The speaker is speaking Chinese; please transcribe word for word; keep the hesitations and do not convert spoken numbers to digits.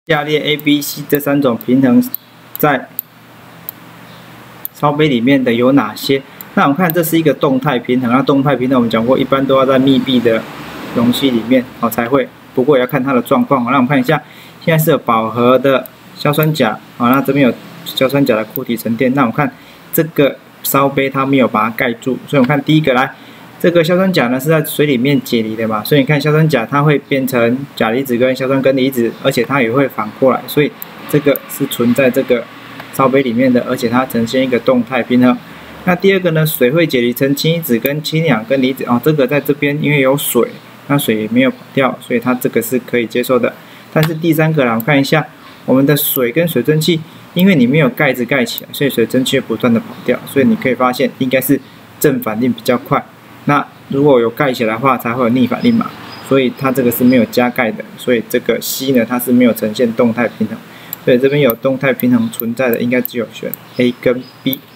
下列 A、B、C 这三种平衡在烧杯里面的有哪些？那我们看这是一个动态平衡，那动态平衡我们讲过，一般都要在密闭的容器里面哦才会，不过也要看它的状况。那我们看一下，现在是有饱和的硝酸钾啊，那这边有硝酸钾的固体沉淀。那我们看这个烧杯它没有把它盖住，所以我们看第一个来。 这个硝酸钾呢是在水里面解离的嘛，所以你看硝酸钾它会变成钾离子跟硝酸根离子，而且它也会反过来，所以这个是存在这个烧杯里面的，而且它呈现一个动态平衡。那第二个呢，水会解离成氢离子跟氢氧根离子哦，这个在这边因为有水，那水也没有跑掉，所以它这个是可以接受的。但是第三个啦，我们看一下我们的水跟水蒸气，因为你没有盖子盖起来，所以水蒸气会不断的跑掉，所以你可以发现应该是正反应比较快。 那如果有盖起来的话，才会有逆反应嘛，所以它这个是没有加盖的，所以这个 C 呢，它是没有呈现动态平衡，所以这边有动态平衡存在的，应该只有选 A 跟 B。